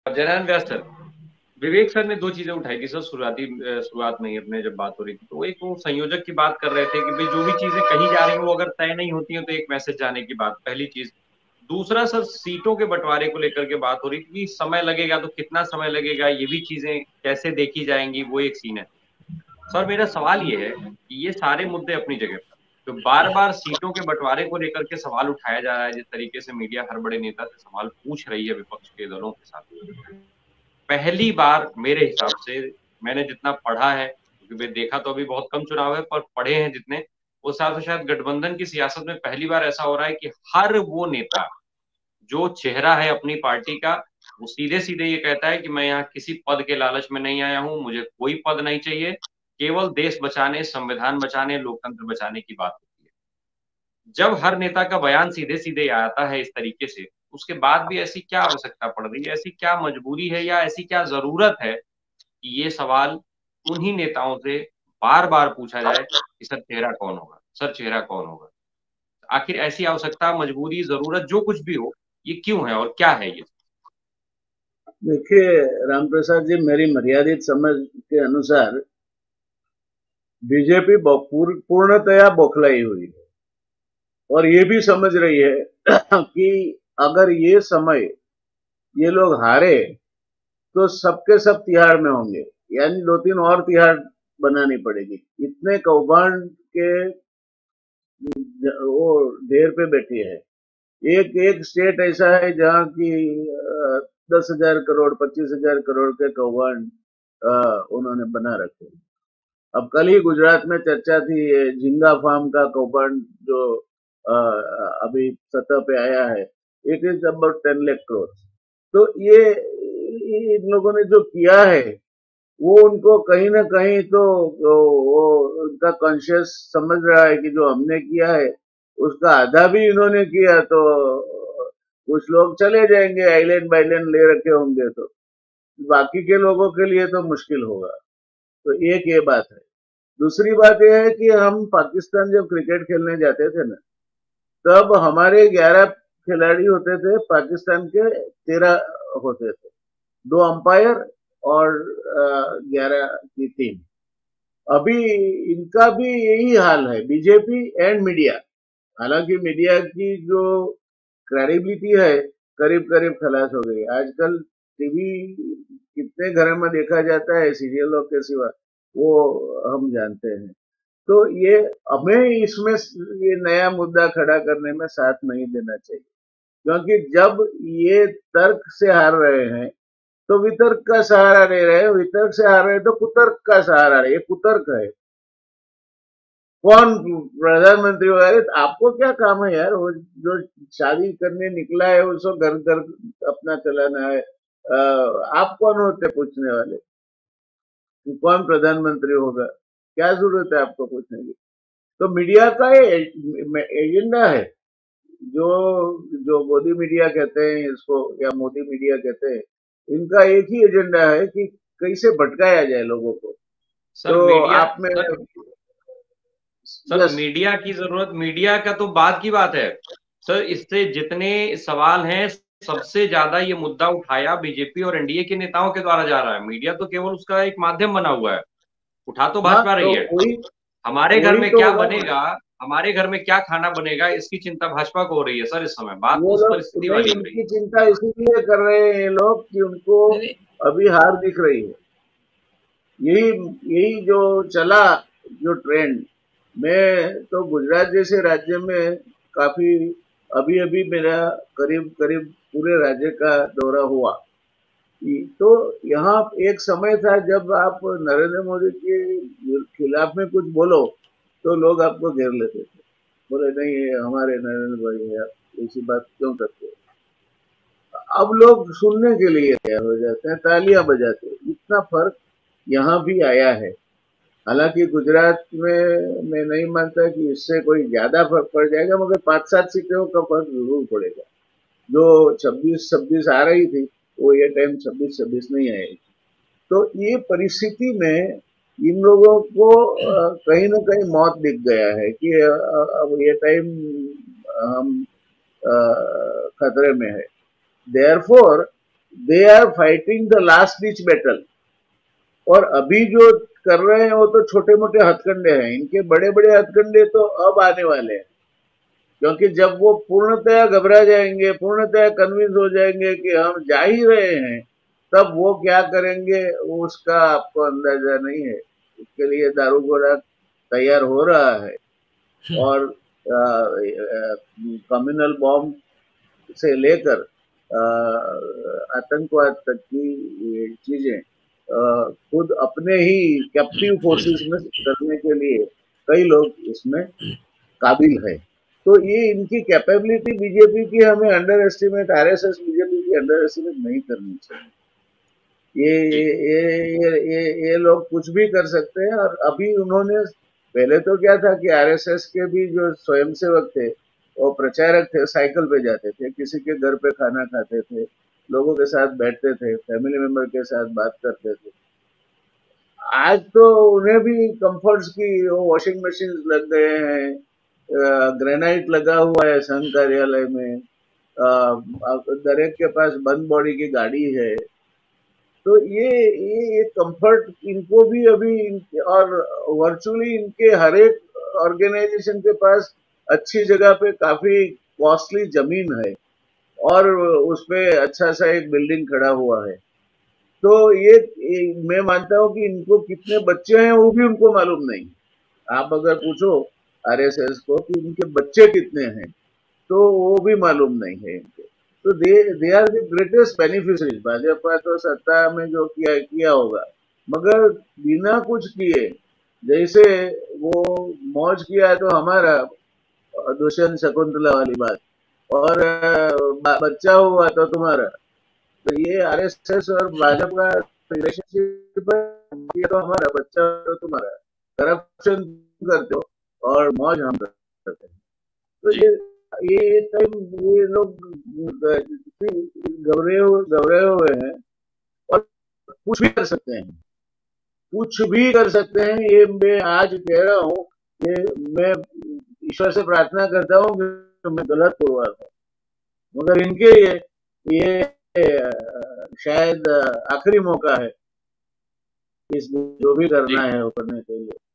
Jainarayan Vyas sir, Vivek sir ने दो चीजें उठाई थी सर शुरुआत में ही अपने जब बात हो रही थी, तो एक वो संयोजक की बात कर रहे थे कि भाई जो भी चीजें कही जा रही हैं वो अगर तय नहीं होती हैं तो एक मैसेज जाने की बात, पहली चीज। दूसरा सर, सीटों के बंटवारे को लेकर के बात हो रही थी कि समय लगेगा, तो कितना समय लगेगा, ये भी चीजें कैसे देखी जाएंगी, वो एक सीन है। सर मेरा सवाल ये है कि ये सारे मुद्दे अपनी जगह पर, तो बार बार सीटों के बंटवारे को लेकर के सवाल उठाया जा रहा है, जिस तरीके से मीडिया हर बड़े नेता से सवाल पूछ रही है विपक्ष के दलों के साथ, पहली बार मेरे हिसाब से, मैंने जितना पढ़ा है, क्योंकि मैं देखा तो अभी बहुत कम चुनाव है, पर पढ़े हैं जितने, उस हिसाब से शायद गठबंधन की सियासत में पहली बार ऐसा हो रहा है कि हर वो नेता जो चेहरा है अपनी पार्टी का, वो सीधे सीधे ये कहता है कि मैं यहाँ किसी पद के लालच में नहीं आया हूं, मुझे कोई पद नहीं चाहिए, केवल देश बचाने, संविधान बचाने, लोकतंत्र बचाने की बात होती है। जब हर नेता का बयान सीधे सीधे आता है इस तरीके से, उसके बाद भी ऐसी क्या आवश्यकता पड़ रही है, ऐसी क्या मजबूरी है, या ऐसी क्या जरूरत है कि ये सवाल उन्हीं नेताओं से बार बार पूछा जाए कि सर चेहरा कौन होगा, सर चेहरा कौन होगा। आखिर ऐसी आवश्यकता, मजबूरी, जरूरत जो कुछ भी हो, ये क्यों है और क्या है ये? देखिए राम प्रसाद जी, मेरी मर्यादित समझ के अनुसार बीजेपी पूर्णतया बौखलाई हुई है और ये भी समझ रही है कि अगर ये समय ये लोग हारे तो सबके सब तिहाड़ में होंगे, यानी दो तीन और तिहाड़ बनानी पड़ेगी। इतने कौभांड के वो ढेर पे बैठी है। एक एक स्टेट ऐसा है जहाँ की 10,000 करोड़ 25,000 करोड़ के कौभांड उन्होंने बना रखे। अब कल ही गुजरात में चर्चा थी ये झींगा फार्म का कौभांड जो अभी सतह पे आया है। It is about 10 lakh crore. तो ये इन लोगों ने जो किया है वो उनको कहीं ना कहीं तो वो उनका कॉन्शियस समझ रहा है कि जो हमने किया है उसका आधा भी इन्होंने किया तो कुछ लोग चले जाएंगे, आइलैंड बाइलैंड ले रखे होंगे, तो बाकी के लोगों के लिए तो मुश्किल होगा। तो एक ये बात है। दूसरी बात यह है कि हम पाकिस्तान जब क्रिकेट खेलने जाते थे ना, तब हमारे 11 खिलाड़ी होते थे, पाकिस्तान के 13 होते थे, दो अंपायर और 11 की टीम। अभी इनका भी यही हाल है, बीजेपी एंड मीडिया। हालांकि मीडिया की जो क्रेडिबिलिटी है करीब करीब खलास हो गई आजकल। टीवी कितने घरों में देखा जाता है सीरियलों के सिवा, वो हम जानते हैं। तो ये हमें इसमें ये नया मुद्दा खड़ा करने में साथ नहीं देना चाहिए, क्योंकि जब ये तर्क से हार रहे हैं तो वितर्क का सहारा ले रहे हैं, वितर्क से हार रहे हैं तो कुतर्क का सहारा ले, ये कुतर्क है। कौन प्रधानमंत्री होगा? अरे आपको क्या काम है यार? वो जो शादी करने निकला है उसको घर घर अपना चलाना है। आप कौन होते पूछने वाले कि कौन प्रधानमंत्री होगा? क्या जरूरत है आपको पूछने की? तो मीडिया का ये एजेंडा है, जो जो मोदी मीडिया कहते हैं इसको या मोदी मीडिया कहते हैं, इनका एक ही एजेंडा है कि कैसे भटकाया जाए लोगों को। सर तो मीडिया, आप में सर सर यस। मीडिया की जरूरत, मीडिया का तो बात की बात है। सर इससे जितने सवाल हैं, सबसे ज्यादा ये मुद्दा उठाया बीजेपी और एनडीए के नेताओं के द्वारा जा रहा है, मीडिया तो केवल उसका एक माध्यम बना हुआ है। उठा तो हाँ, भाजपा तो रही है। वही हमारे घर वही में तो क्या होगा ना। बनेगा, हमारे घर में क्या खाना बनेगा, इसकी चिंता भाजपा को हो रही है सर इस समय, बात तो वो उस लोग परिस्थिति नहीं, वाली हो रही है। इनकी चिंता इसीलिए कर रहे हैं ये लोग कि उनको नहीं नहीं। अभी हार दिख रही है। यही यही जो चला, जो ट्रेंड। मैं तो गुजरात जैसे राज्य में काफी, अभी अभी मेरा करीब करीब पूरे राज्य का दौरा हुआ। तो यहाँ एक समय था जब आप नरेंद्र मोदी के खिलाफ में कुछ बोलो तो लोग आपको घेर लेते थे, बोले नहीं ये हमारे नरेंद्र भाई है, आप ऐसी बात क्यों करते हो? अब लोग सुनने के लिए तैयार हो जाते हैं, तालियां बजाते हैं। इतना फर्क यहाँ भी आया है। हालांकि गुजरात में मैं नहीं मानता कि इससे कोई ज्यादा फर्क पड़ जाएगा, मगर 5-7 सीटों का फर्क जरूर पड़ेगा। जो 26-26 आ रही थी, वो ये टाइम 26-26 नहीं आएगी। तो ये परिस्थिति में इन लोगों को कहीं ना कहीं मौत दिख गया है कि अब ये टाइम हम खतरे में है। Therefore they are fighting the last ditch battle. और अभी जो कर रहे हैं वो तो छोटे मोटे हथकंडे हैं, इनके बड़े बड़े हथकंडे तो अब आने वाले हैं। क्योंकि जब वो पूर्णतया घबरा जाएंगे, पूर्णतया कन्विंस हो जाएंगे कि हम जा ही रहे हैं, तब वो क्या करेंगे उसका आपको अंदाजा नहीं है। उसके लिए दारू घोड़ा तैयार हो रहा है। और कम्युनल बॉम्ब से लेकर आतंकवाद तक की ये चीजें खुद अपने ही कैप्टिव फोर्सेस में करने के लिए कई लोग इसमें काबिल है। तो ये इनकी कैपेबिलिटी बीजेपी की हमें अंडर एस्टिमेट, आरएसएस बीजेपी की अंडर एस्टिमेट नहीं करनी चाहिए। ये जी। ये ये ये लोग कुछ भी कर सकते हैं। और अभी उन्होंने, पहले तो क्या था कि आरएसएस के भी जो स्वयंसेवक थे, वो प्रचारक थे, साइकिल पे जाते थे, किसी के घर पे खाना खाते थे, लोगों के साथ बैठते थे, फैमिली मेंबर के साथ बात करते थे। आज तो उन्हें भी कंफर्ट्स की वॉशिंग मशीन लग गए हैं, ग्रेनाइट लगा हुआ है संघ कार्यालय में, दरेक के पास बंद बॉडी की गाड़ी है। तो ये कंफर्ट इनको भी अभी और वर्चुअली इनके हर एक ऑर्गेनाइजेशन के पास अच्छी जगह पे काफी कॉस्टली जमीन है, और उसपे अच्छा सा एक बिल्डिंग खड़ा हुआ है। तो मैं मानता हूँ कि इनको कितने बच्चे हैं वो भी उनको मालूम नहीं। आप अगर पूछो आरएसएस को कि इनके बच्चे कितने हैं, तो वो भी मालूम नहीं है इनको। तो they are the greatest beneficiaries. Bhajpa तो सत्ता में जो किया किया होगा, मगर बिना कुछ किए, जैसे वो मौज किया तो हमारा दुष्यंत शकुंतला वाली बात, और बच्चा हुआ तो तुम्हारा। तो ये आरएसएस और भाजपा का रिलेशनशिप है, ये तो हमारा बच्चा तो तुम्हारा। करप्शन करते हो और मौज हम करते हैं। तो जी। ये टाइम ये लोग घबरे हुए हैं, और कुछ भी कर सकते हैं, कुछ भी कर सकते हैं। ये मैं आज कह रहा हूँ, ये मैं ईश्वर से प्रार्थना करता हूँ कि मैं गलत हुआ था, मगर इनके ये शायद आखिरी मौका है इस जो भी करना जी। है वो करने के लिए।